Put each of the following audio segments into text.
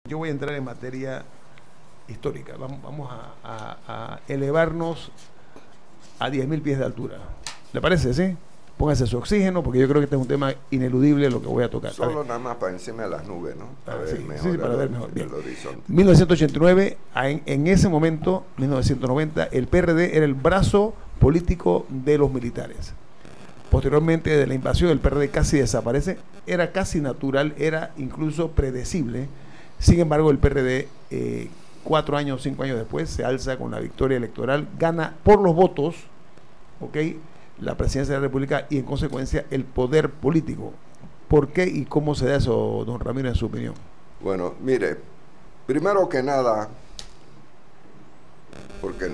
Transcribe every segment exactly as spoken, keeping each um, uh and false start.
Yo voy a entrar en materia histórica. Vamos, vamos a, a, a elevarnos a diez mil pies de altura. ¿Le parece, sí? Póngase su oxígeno, porque yo creo que este es un tema ineludible lo que voy a tocar. Solo a nada más para encima de las nubes, ¿no? Para ah, ver sí, mejor, sí, sí, para el, ver mejor. Bien. El horizonte. mil novecientos ochenta y nueve, en, en ese momento, mil novecientos noventa, el P R D era el brazo político de los militares. Posteriormente, de la invasión, el P R D casi desaparece. Era casi natural, era incluso predecible. Sin embargo, el P R D, eh, cuatro años, cinco años después, se alza con la victoria electoral, gana por los votos, ¿ok?, la presidencia de la República y en consecuencia el poder político. ¿Por qué y cómo se da eso, don Ramiro, en su opinión? Bueno, mire, primero que nada, porque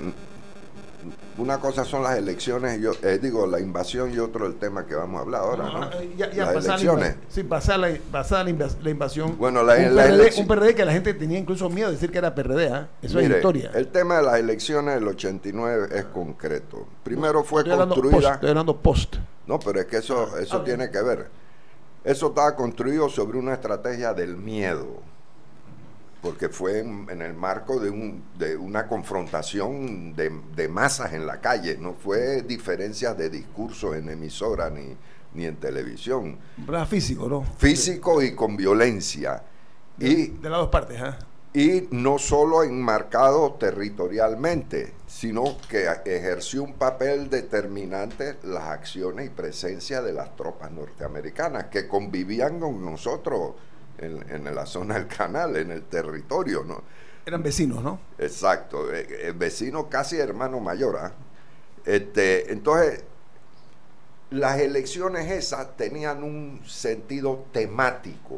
una cosa son las elecciones, yo eh, digo la invasión y otro el tema que vamos a hablar ahora, ¿no? no, no ya, ya las elecciones. La, sí, pasada la, pasada la, invas, la invasión. Bueno, la, un, la P R D, elección, un P R D que la gente tenía incluso miedo de decir que era P R D, ¿eh? Eso mire, es historia. El tema de las elecciones del ochenta y nueve es concreto. Primero fue estoy construida. Post, estoy hablando post. No, pero es que eso, eso ah, tiene que ver. Eso estaba construido sobre una estrategia del miedo, porque fue en, en el marco de, un, de una confrontación de, de masas en la calle, no fue diferencias de discursos en emisora ni, ni en televisión. Era físico, ¿no? Físico y con violencia. De, y, de las dos partes, ¿eh? Y no solo enmarcado territorialmente, sino que ejerció un papel determinante las acciones y presencia de las tropas norteamericanas que convivían con nosotros en, en la zona del canal, en el territorio, ¿no? Eran vecinos, ¿no? Exacto, eh, vecino casi hermano mayor, ¿eh? Este, entonces, las elecciones esas tenían un sentido temático.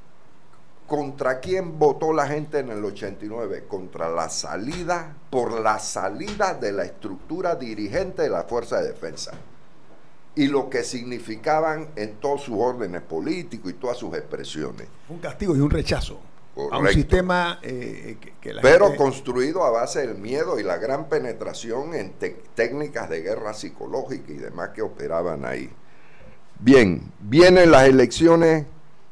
¿Contra quién votó la gente en el ochenta y nueve? Contra la salida, por la salida de la estructura dirigente de la Fuerza de Defensa y lo que significaban en todos sus órdenes políticos y todas sus expresiones. Un castigo y un rechazo. Correcto. A un sistema eh, que, que la pero gente... construido a base del miedo y la gran penetración en técnicas de guerra psicológica y demás que operaban ahí. Bien, vienen las elecciones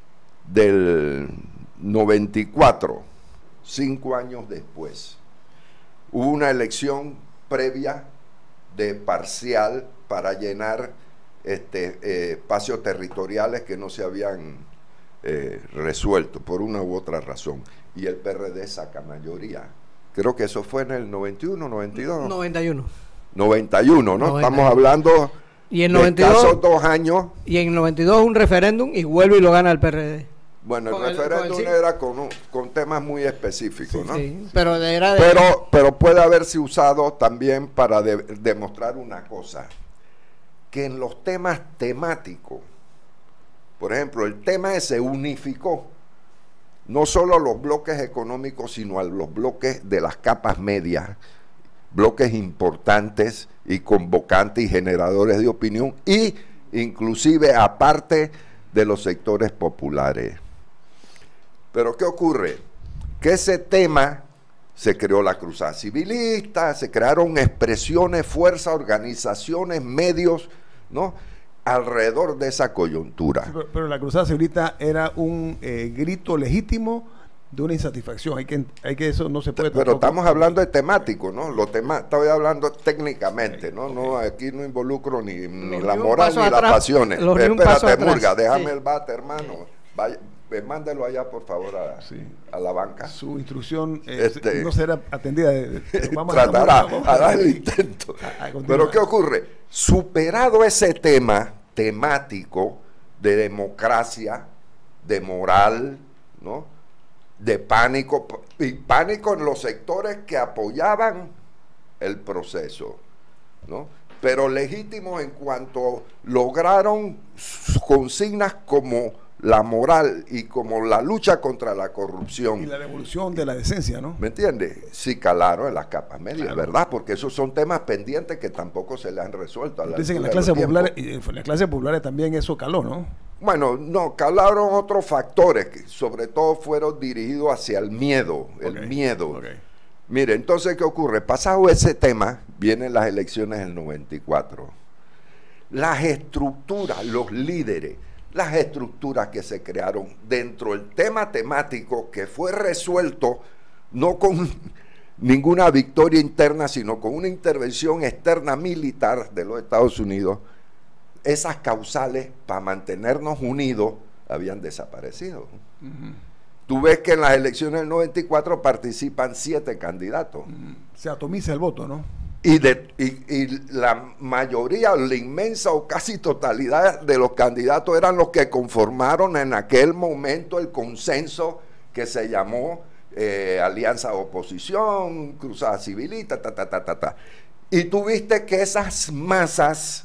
del noventa y cuatro, cinco años después. Hubo una elección previa de parcial para llenar este, eh, espacios territoriales que no se habían eh, resuelto por una u otra razón. Y el P R D saca mayoría. Creo que eso fue en el noventa y uno, noventa y dos. noventa y uno. noventa y uno, ¿no? noventa y uno. Estamos hablando y en noventa y dos, de escasos dos años. Y en noventa y dos un referéndum y vuelve y lo gana el P R D. Bueno, el referéndum era con, un, con temas muy específicos, sí, ¿no? Sí, pero, era de... pero, pero puede haberse usado también para de, demostrar una cosa, que en los temas temáticos, por ejemplo, el tema ese unificó no solo los bloques económicos, sino a los bloques de las capas medias, bloques importantes y convocantes y generadores de opinión, y inclusive aparte de los sectores populares. Pero ¿qué ocurre? Que ese tema se creó la Cruzada Civilista, se crearon expresiones, fuerzas, organizaciones, medios, ¿no?, alrededor de esa coyuntura. Sí, pero, pero la Cruzada Civilista era un eh, grito legítimo de una insatisfacción. Hay que, hay que eso no se puede. Pero estamos hablando de temático, ¿no? Lo tema, estoy hablando técnicamente, ¿no? Okay. No, aquí no involucro ni, ni la moral ni atrás, las pasiones. Espérate, Murga, déjame sí. el bate, hermano. Vaya, mándelo allá, por favor, a, sí. a la banca. Su instrucción eh, este, no será atendida. De, de, vamos tratará a, vamos a, a dar el intento. A, a Pero ¿qué ocurre? Superado ese tema temático de democracia, de moral, ¿no?, de pánico, y pánico en los sectores que apoyaban el proceso, ¿no?, pero legítimos en cuanto lograron consignas como la moral y como la lucha contra la corrupción. Y la devolución de la decencia, ¿no? ¿Me entiendes? Sí calaron en las capas medias, claro. ¿Verdad? Porque esos son temas pendientes que tampoco se le han resuelto. A la Dicen que en la clase popular, en la clase popular también eso caló, ¿no? Bueno, no, calaron otros factores que sobre todo fueron dirigidos hacia el miedo, el okay. miedo. Okay. Mire, entonces, ¿qué ocurre? Pasado ese tema, vienen las elecciones del noventa y cuatro. Las estructuras, los líderes, las estructuras que se crearon dentro del tema temático que fue resuelto no con ninguna victoria interna, sino con una intervención externa militar de los Estados Unidos. Esas causales para mantenernos unidos habían desaparecido. Uh-huh. Tú ves que en las elecciones del noventa y cuatro participan siete candidatos. Uh-huh. Se atomiza el voto, ¿no? Y, de, y, y la mayoría, la inmensa o casi totalidad de los candidatos eran los que conformaron en aquel momento el consenso que se llamó eh, Alianza de Oposición, Cruzada Civilista, ta, ta, ta, ta, ta. Y tú viste que esas masas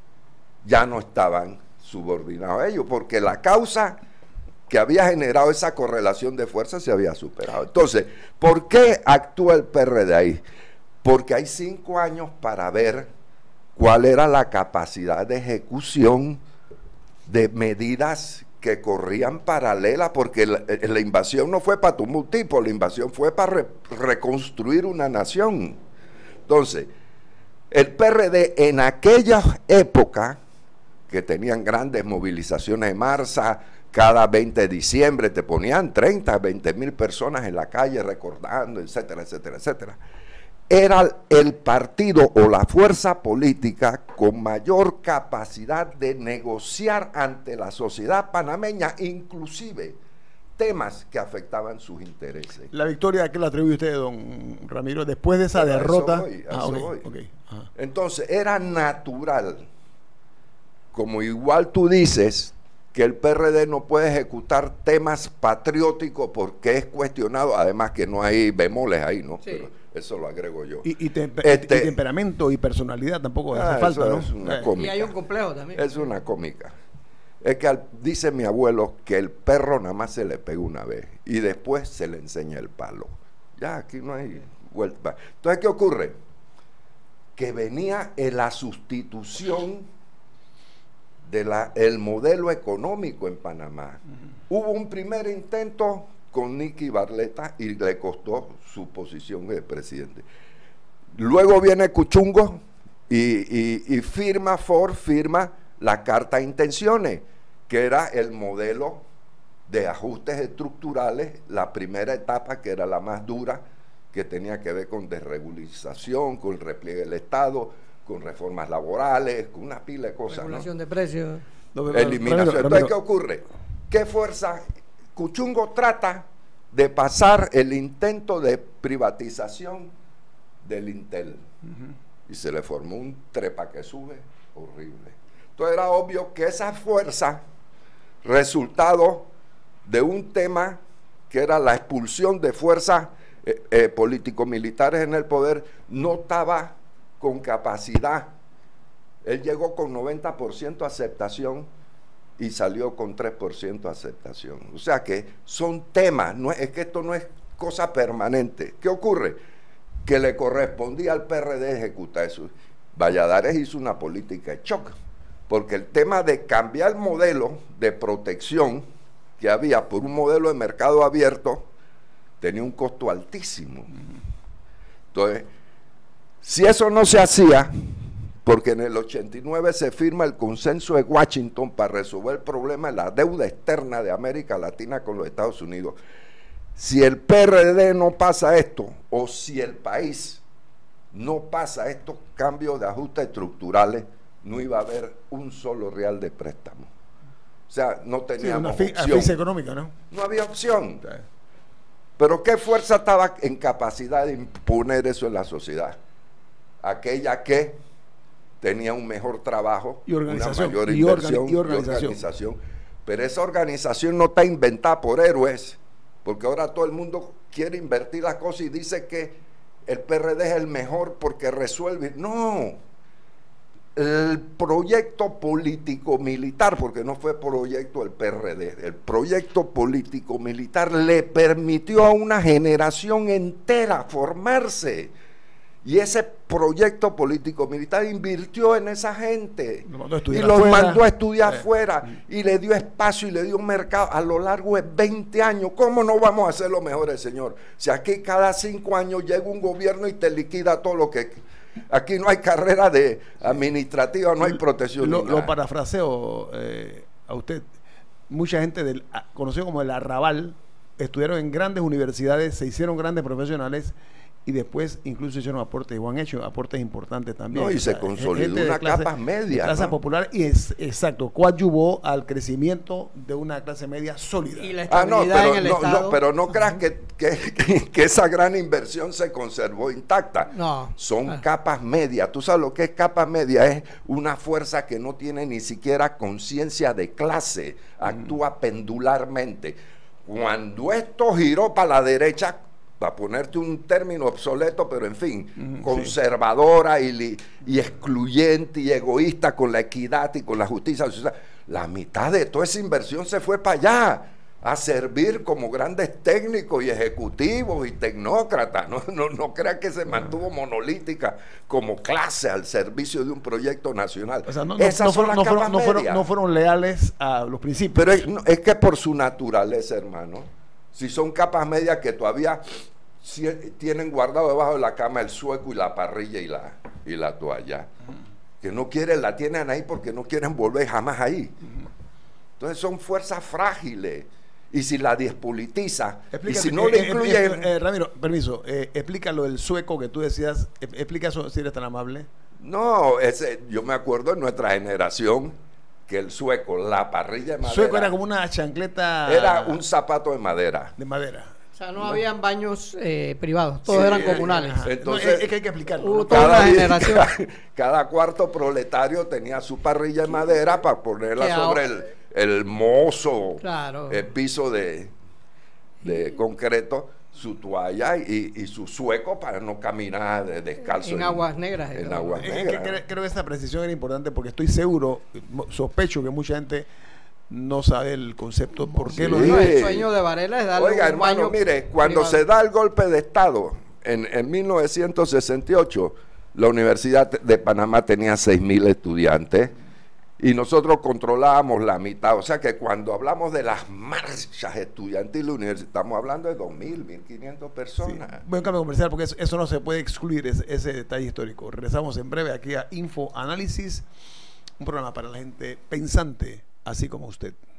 ya no estaban subordinados a ellos, porque la causa que había generado esa correlación de fuerzas se había superado. Entonces, ¿por qué actúa el P R D ahí? Porque hay cinco años para ver cuál era la capacidad de ejecución de medidas que corrían paralelas, porque la, la invasión no fue para tumbar un tipo, la invasión fue para re, reconstruir una nación. Entonces, el P R D en aquella época, que tenían grandes movilizaciones de marcha, cada veinte de diciembre te ponían treinta, veinte mil personas en la calle recordando, etcétera, etcétera, etcétera. Era el partido o la fuerza política con mayor capacidad de negociar ante la sociedad panameña, inclusive temas que afectaban sus intereses. ¿La victoria a qué la atribuye usted, don Ramiro, después de esa Pero derrota? A eso voy, a ah, eso okay, voy. Okay. Entonces, era natural, como igual tú dices, que el P R D no puede ejecutar temas patrióticos porque es cuestionado, además que no hay bemoles ahí, ¿no? Sí. Pero eso lo agrego yo. Y, y, tempe este, y temperamento y personalidad tampoco ah, hace falta, ¿no? Es una eh. cómica. Y hay un complejo también. Es una cómica. Es que al, dice mi abuelo que el perro nada más se le pega una vez y después se le enseña el palo. Ya, aquí no hay vuelta. Entonces, ¿qué ocurre? Que venía en la sustitución del modelo económico en Panamá. Uh-huh. Hubo un primer intento con Nicky Barletta y le costó su posición de presidente. Luego viene Cuchungo y, y, y firma, Ford firma la Carta de Intenciones, que era el modelo de ajustes estructurales, la primera etapa que era la más dura, que tenía que ver con desregularización, con el repliegue del Estado, con reformas laborales, con una pila de cosas. Regulación, ¿no?, de precios. No, eliminación. Entonces, ¿qué ocurre? ¿Qué fuerza? Cuchungo trata de pasar el intento de privatización del Intel. Uh-huh. Y se le formó un trepa que sube horrible. Entonces era obvio que esa fuerza, resultado de un tema que era la expulsión de fuerzas eh, eh, político-militares en el poder, no estaba con capacidad. Él llegó con noventa por ciento aceptación y salió con tres por ciento aceptación. O sea que son temas, no es, es que esto no es cosa permanente. ¿Qué ocurre? Que le correspondía al P R D ejecutar eso. Valladares hizo una política de shock, porque el tema de cambiar el modelo de protección que había por un modelo de mercado abierto tenía un costo altísimo. Entonces, si eso no se hacía, porque en el ochenta y nueve se firma el consenso de Washington para resolver el problema de la deuda externa de América Latina con los Estados Unidos. Si el P R D no pasa esto, o si el país no pasa estos cambios de ajustes estructurales, no iba a haber un solo real de préstamo. O sea, no teníamos sí, una opción. asfixia económica, ¿no? No había opción. Sí. Pero ¿qué fuerza estaba en capacidad de imponer eso en la sociedad? Aquella que tenía un mejor trabajo, y organización, una mayor y inversión organi y organización. y organización. Pero esa organización no está inventada por héroes, porque ahora todo el mundo quiere invertir las cosas y dice que el P R D es el mejor porque resuelve. No, el proyecto político-militar, porque no fue proyecto del P R D, el proyecto político-militar le permitió a una generación entera formarse. Y ese proyecto político-militar invirtió en esa gente y los afuera. mandó a estudiar afuera eh. y le dio espacio y le dio mercado a lo largo de veinte años. ¿Cómo no vamos a hacer lo mejor, señor? Si aquí cada cinco años llega un gobierno y te liquida todo lo que... Aquí no hay carrera de administrativa, no hay protección. Lo, lo parafraseo eh, a usted. mucha gente del a- conocido como el arrabal estudiaron en grandes universidades, se hicieron grandes profesionales y después incluso hicieron aportes, o han hecho aportes importantes también. No, y O se sea, consolidó gente de una clase- capa media, de clase ¿no? popular y es exacto, coadyuvó al crecimiento de una clase media sólida. Y la Ah, no, estabilidad pero en el no, Estado. no, pero no creas que, que, que- que esa gran inversión se conservó intacta. No. Son Ah. capas medias. ¿Tú sabes lo que es capa media? Es una fuerza que no tiene ni siquiera conciencia de clase, actúa pendularmente. Cuando esto giró para la derecha, para ponerte un término obsoleto, pero en fin, Ujú, conservadora y, li- y excluyente y egoísta con la equidad y con la justicia social, la mitad de toda esa inversión se fue para allá a servir como grandes técnicos y ejecutivos y tecnócratas. No, no, no creas que se mantuvo monolítica como clase al servicio de un proyecto nacional. O sea, no, no- Esas no son fueron, las no fueron- capas no fueron- medias. no fueron leales a los principios. Pero es, no, es que por su naturaleza, hermano, si son capas medias que todavía si- tienen guardado debajo de la cama el sueco y la parrilla y la, y la toalla, que no quieren, la tienen ahí porque no quieren volver jamás ahí. Entonces son fuerzas frágiles. Y si la despolitiza, y Explícate, si no eh, le eh, incluyen... eh, eh, Ramiro, permiso, eh, explícalo del sueco que tú decías, eh, explica eso si eres tan amable. No, ese, yo me acuerdo en nuestra generación que el sueco, la parrilla de madera, Sueco era como una chancleta era un zapato de madera. de madera. O sea, no habían baños eh, privados, todos Sí, eran eh, comunales. Ajá. Entonces- No, es, es que hay que explicarlo. Hubo ¿no? toda una día- generación. Cada, cada cuarto proletario tenía su parrilla de madera para ponerla Que sobre ahora- el, el mozo Claro. el piso de, de concreto, su toalla y, y su sueco para no caminar de- descalzo. En aguas negras y En todo. aguas Es que negras. cre- creo que esa precisión era importante porque estoy seguro, mo- sospecho que mucha gente no sabe el concepto, por qué Sí. lo No, digo. el sueño de Varela es darle Oiga, un hermano, baño mire, cuando privado. se da el golpe de Estado en, en mil novecientos sesenta y ocho, la Universidad de Panamá tenía seis mil estudiantes y nosotros controlábamos la mitad. O sea que cuando hablamos de las marchas estudiantiles, estamos hablando de dos mil, mil quinientas Sí. personas. Voy a un cambio comercial porque eso, eso no se puede excluir, ese, ese detalle histórico. Regresamos en breve aquí a Info Análisis, un programa para la gente pensante, así como usted.